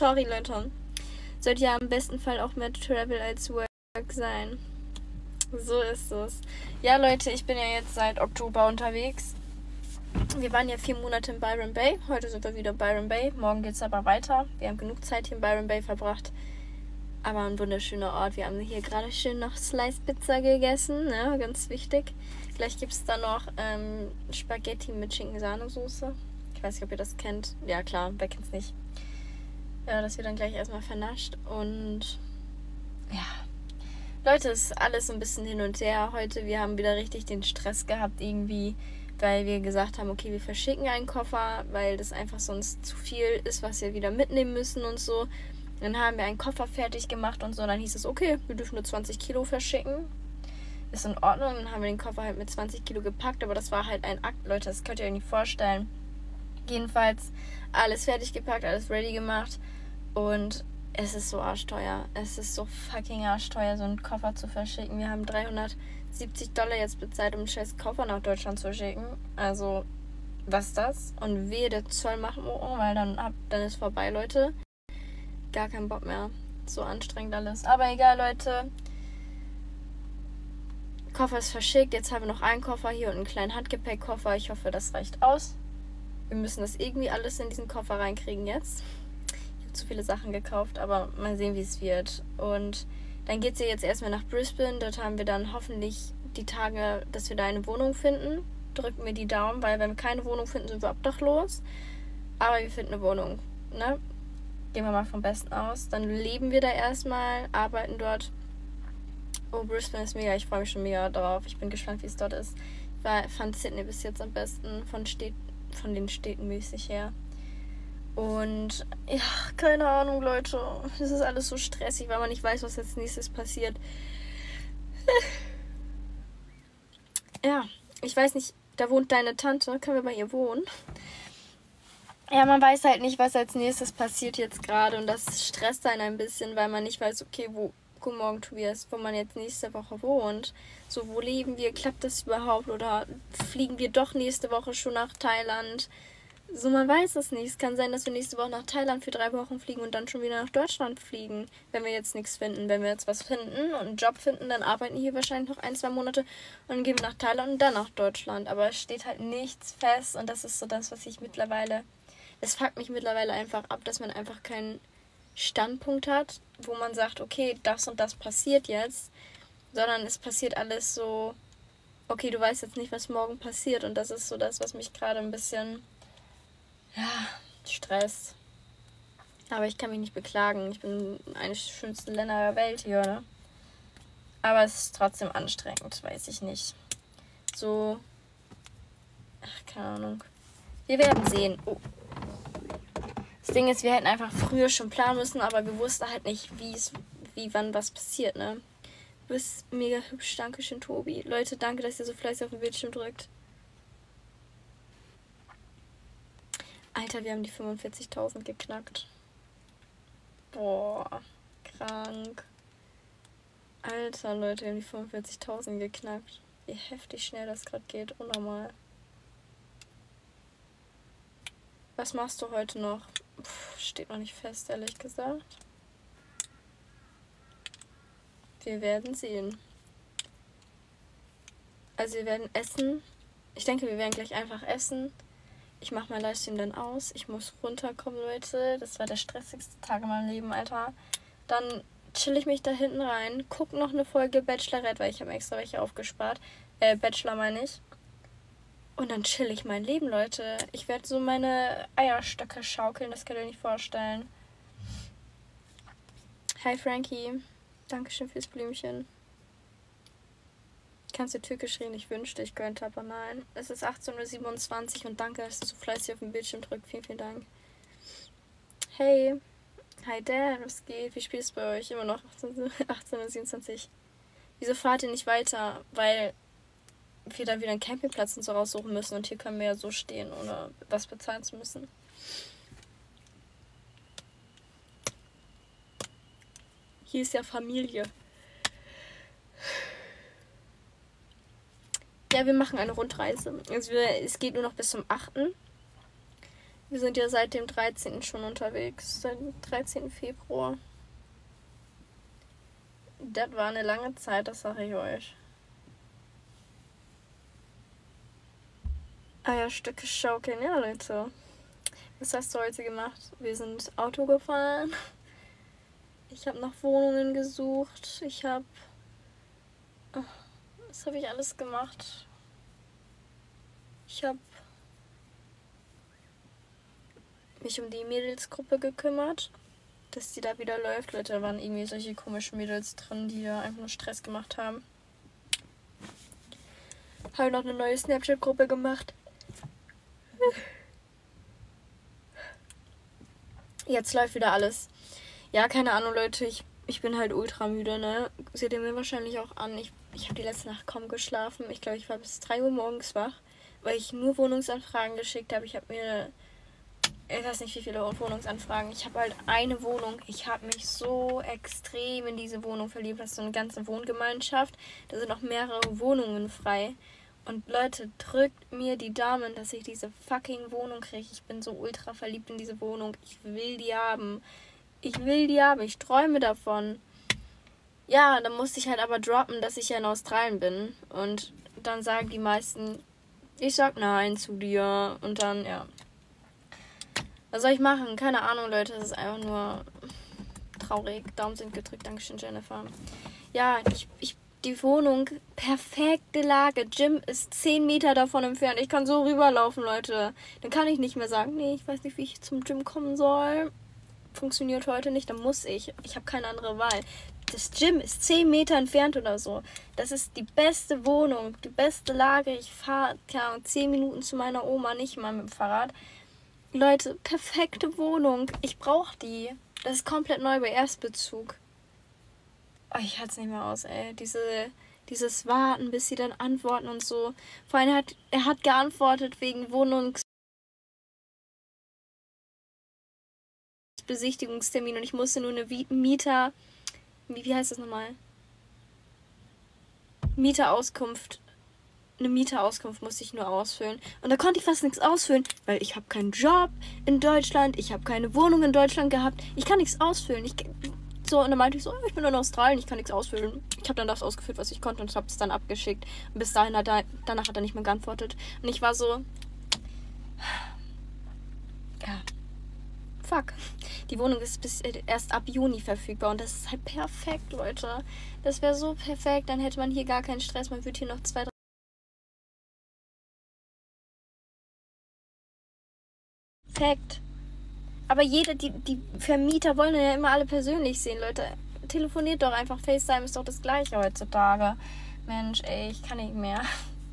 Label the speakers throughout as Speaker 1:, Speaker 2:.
Speaker 1: Sorry, Leute. Sollte ja im besten Fall auch mehr Travel als Work sein. So ist es. Ja, Leute, ich bin ja jetzt seit Oktober unterwegs. Wir waren ja 4 Monate in Byron Bay. Heute sind wir wieder in Byron Bay. Morgen geht es aber weiter. Wir haben genug Zeit hier in Byron Bay verbracht. Aber ein wunderschöner Ort. Wir haben hier gerade schön noch Slice Pizza gegessen. Ne? Ganz wichtig. Gleich gibt es dann noch Spaghetti mit Schinken-Sahnesoße. Ich weiß nicht, ob ihr das kennt. Ja, klar, wer kennt's nicht. Ja, das wird dann gleich erstmal vernascht. Und ja, Leute, es ist alles so ein bisschen hin und her heute. Wir haben wieder richtig den Stress gehabt irgendwie, weil wir gesagt haben, okay, wir verschicken einen Koffer, weil das einfach sonst zu viel ist, was wir wieder mitnehmen müssen und so. Dann haben wir einen Koffer fertig gemacht und so. Dann hieß es, okay, wir dürfen nur 20 Kilo verschicken. Ist in Ordnung. Dann haben wir den Koffer halt mit 20 Kilo gepackt, aber das war halt ein Akt, Leute, das könnt ihr euch nicht vorstellen. Jedenfalls alles fertig gepackt, alles ready gemacht und es ist so arschteuer. Es ist so fucking arschteuer, so einen Koffer zu verschicken. Wir haben $370 jetzt bezahlt, um einen scheiß Koffer nach Deutschland zu schicken. Also, was ist das? Und wehe, der Zoll macht morgen, weil dann ist vorbei, Leute. Gar keinen Bock mehr. So anstrengend alles. Aber egal, Leute. Koffer ist verschickt. Jetzt haben wir noch einen Koffer hier und einen kleinen Handgepäckkoffer. Ich hoffe, das reicht aus. Wir müssen das irgendwie alles in diesen Koffer reinkriegen jetzt. Ich habe zu viele Sachen gekauft, aber mal sehen, wie es wird. Und dann geht es ja jetzt erstmal nach Brisbane. Dort haben wir dann hoffentlich die Tage, dass wir da eine Wohnung finden. Drücken mir die Daumen, weil wenn wir keine Wohnung finden, sind wir obdachlos. Aber wir finden eine Wohnung, ne? Gehen wir mal vom Besten aus. Dann leben wir da erstmal, arbeiten dort. Oh, Brisbane ist mega. Ich freue mich schon mega drauf. Ich bin gespannt, wie es dort ist. Ich fand Sydney bis jetzt am besten von den Städten mäßig her. Und ja, keine Ahnung, Leute. Es ist alles so stressig, weil man nicht weiß, was als nächstes passiert. Ja, ich weiß nicht, da wohnt deine Tante. Können wir bei ihr wohnen? Ja, man weiß halt nicht, was als nächstes passiert jetzt gerade. Und das stresst einen ein bisschen, weil man nicht weiß, okay, guten Morgen, Tobias, wo man jetzt nächste Woche wohnt. So, wo leben wir? Klappt das überhaupt? Oder fliegen wir doch nächste Woche schon nach Thailand? So, man weiß es nicht. Es kann sein, dass wir nächste Woche nach Thailand für 3 Wochen fliegen und dann schon wieder nach Deutschland fliegen, wenn wir jetzt nichts finden. Wenn wir jetzt was finden und einen Job finden, dann arbeiten wir hier wahrscheinlich noch 1-2 Monate und dann gehen wir nach Thailand und dann nach Deutschland. Aber es steht halt nichts fest und das ist so das, was ich mittlerweile... Es fuckt mich mittlerweile einfach ab, dass man einfach keinen Standpunkt hat, wo man sagt, okay, das und das passiert jetzt, sondern es passiert alles so, okay, du weißt jetzt nicht, was morgen passiert und das ist so das, was mich gerade ein bisschen, ja, stresst. Aber ich kann mich nicht beklagen, ich bin eines der schönsten Länder der Welt hier, ne? Aber es ist trotzdem anstrengend, weiß ich nicht. So, ach, keine Ahnung. Wir werden sehen. Oh. Das Ding ist, wir hätten einfach früher schon planen müssen, aber wir wussten halt nicht, wann was passiert, ne? Du bist mega hübsch. Dankeschön, Tobi. Leute, danke, dass ihr so fleißig auf den Bildschirm drückt. Alter, wir haben die 45.000 geknackt. Boah, krank. Alter, Leute, wir haben die 45.000 geknackt. Wie heftig schnell das gerade geht. Unnormal. Was machst du heute noch? Steht noch nicht fest, ehrlich gesagt. Wir werden sehen. Also wir werden essen. Ich denke, wir werden gleich einfach essen. Ich mache mein Livestream dann aus. Ich muss runterkommen, Leute. Das war der stressigste Tag in meinem Leben, Alter. Dann chill ich mich da hinten rein. Guck noch eine Folge Bachelorette, weil ich habe extra welche aufgespart. Bachelor meine ich. Und dann chill ich mein Leben, Leute. Ich werde so meine Eierstöcke schaukeln. Das könnt ihr euch nicht vorstellen. Hi, Frankie. Dankeschön fürs Blümchen. Kannst du türkisch reden? Ich wünschte, ich könnte, aber nein. Es ist 18:27 Uhr und danke, dass du so fleißig auf den Bildschirm drückst. Vielen, vielen Dank. Hey. Hi, Dan. Was geht? Wie spielt es bei euch? Immer noch 18:27 Uhr. Wieso fahrt ihr nicht weiter? Weil wir dann wieder einen Campingplatz und so raussuchen müssen und hier können wir ja so stehen, ohne was bezahlen zu müssen. Hier ist ja Familie. Ja, wir machen eine Rundreise. Also es geht nur noch bis zum 8. Wir sind ja seit dem 13. schon unterwegs. Seit dem 13. Februar. Das war eine lange Zeit, das sage ich euch. Eierstücke schaukeln, ja Leute. Was hast du heute gemacht? Wir sind Auto gefahren. Ich habe nach Wohnungen gesucht. Was habe ich alles gemacht? Ich habe mich um die Mädelsgruppe gekümmert, dass die da wieder läuft. Leute, da waren irgendwie solche komischen Mädels drin, die da einfach nur Stress gemacht haben. Habe noch eine neue Snapchat-Gruppe gemacht. Jetzt läuft wieder alles. Ja, keine Ahnung, Leute. Ich bin halt ultra müde, ne? Seht ihr mir wahrscheinlich auch an. Ich habe die letzte Nacht kaum geschlafen. Ich glaube, ich war bis 3 Uhr morgens wach, weil ich nur Wohnungsanfragen geschickt habe. Ich weiß nicht, wie viele Wohnungsanfragen. Ich habe halt eine Wohnung. Ich habe mich so extrem in diese Wohnung verliebt. Das ist so eine ganze Wohngemeinschaft. Da sind noch mehrere Wohnungen frei. Und Leute, drückt mir die Daumen, dass ich diese fucking Wohnung kriege. Ich bin so ultra verliebt in diese Wohnung. Ich will die haben. Ich träume davon. Ja, dann musste ich halt aber droppen, dass ich ja in Australien bin. Und dann sagen die meisten, ich sag nein zu dir. Und dann, ja. Was soll ich machen? Keine Ahnung, Leute. Es ist einfach nur traurig. Daumen sind gedrückt. Dankeschön, Jennifer. Ja, die Wohnung, perfekte Lage. Gym ist 10 Meter davon entfernt. Ich kann so rüberlaufen, Leute. Dann kann ich nicht mehr sagen, nee, ich weiß nicht, wie ich zum Gym kommen soll. Funktioniert heute nicht, dann muss ich. Ich habe keine andere Wahl. Das Gym ist 10 Meter entfernt oder so. Das ist die beste Wohnung, die beste Lage. Ich fahre 10 Minuten zu meiner Oma, nicht mal mit dem Fahrrad. Leute, perfekte Wohnung. Ich brauche die. Das ist komplett neu bei Erstbezug. Oh, ich halte es nicht mehr aus, ey. Dieses Warten, bis sie dann antworten und so. Vor allem er hat geantwortet wegen Wohnungsbesichtigungstermin und ich musste nur eine Mieterauskunft musste ich nur ausfüllen. Und da konnte ich fast nichts ausfüllen, weil ich habe keinen Job in Deutschland, ich habe keine Wohnung in Deutschland gehabt. Ich kann nichts ausfüllen. Und dann meinte ich so, ich bin in Australien, ich kann nichts ausfüllen. Ich habe dann das ausgefüllt, was ich konnte und habe es dann abgeschickt. Und bis dahin danach hat er nicht mehr geantwortet. Und ich war so, ja, fuck. Die Wohnung ist erst ab Juni verfügbar und das ist halt perfekt, Leute. Das wäre so perfekt, dann hätte man hier gar keinen Stress. Man würde hier noch 2, 3 perfekt. Aber die Vermieter wollen ja immer alle persönlich sehen, Leute. Telefoniert doch einfach. FaceTime ist doch das Gleiche heutzutage. Mensch, ey, ich kann nicht mehr.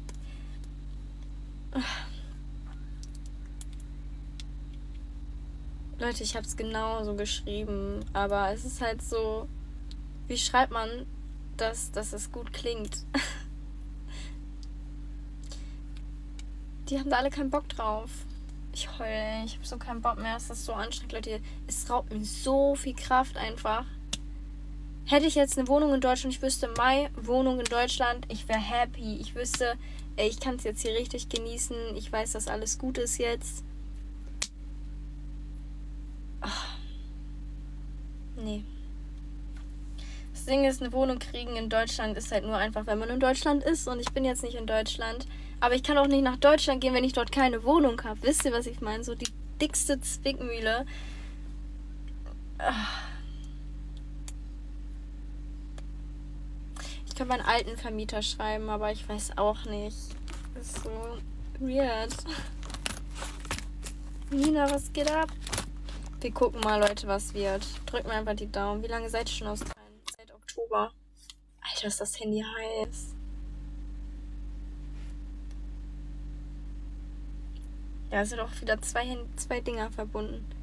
Speaker 1: Leute, ich habe es genauso geschrieben. Aber es ist halt so, wie schreibt man, dass es gut klingt? Die haben da alle keinen Bock drauf. Ich heule, ich habe so keinen Bock mehr. Es ist so anstrengend, Leute. Es raubt mir so viel Kraft einfach. Hätte ich jetzt eine Wohnung in Deutschland, ich wüsste, meine Wohnung in Deutschland, ich wäre happy. Ich wüsste, ey, ich kann es jetzt hier richtig genießen. Ich weiß, dass alles gut ist jetzt. Ach. Nee. Das Ding ist, eine Wohnung kriegen in Deutschland ist halt nur einfach, wenn man in Deutschland ist. Und ich bin jetzt nicht in Deutschland. Aber ich kann auch nicht nach Deutschland gehen, wenn ich dort keine Wohnung habe. Wisst ihr, was ich meine? So die dickste Zwickmühle. Ich kann meinen alten Vermieter schreiben, aber ich weiß auch nicht. Das ist so weird. Nina, was geht ab? Wir gucken mal, Leute, was wird. Drückt mir einfach die Daumen. Wie lange seid ihr schon aus Australien? Seit Oktober. Alter, ist das Handy heiß. Ja, es sind auch wieder zwei Dinger verbunden.